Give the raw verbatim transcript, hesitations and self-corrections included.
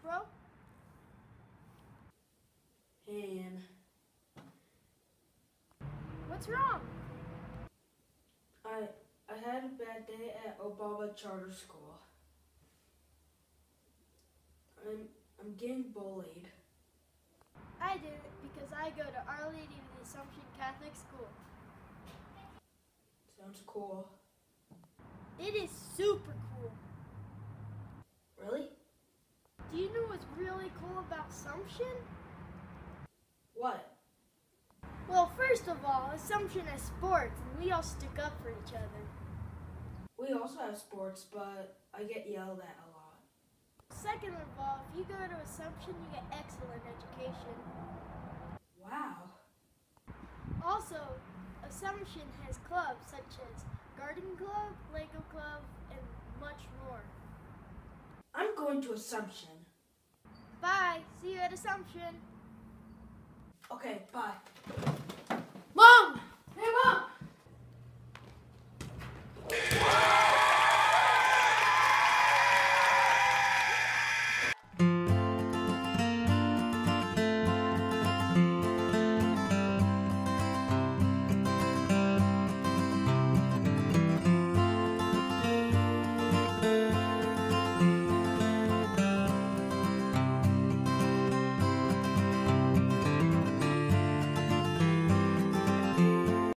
bro? Hey, Ann. What's wrong? I I had a bad day at Obaba Charter School. I'm I'm getting bullied. I did it because I go to Our Lady of the Assumption Catholic School. Sounds cool. It is super cool. Really? Do you know what's really cool about Assumption? What? Well, first of all, Assumption has sports, and we all stick up for each other. We also have sports, but I get yelled at a lot. Second of all, if you go to Assumption, you get excellent education. Wow. Also, Assumption has clubs such as Garden Club, Lego Club, and much more. I'm going to Assumption. Bye. See you at Assumption. Okay, bye.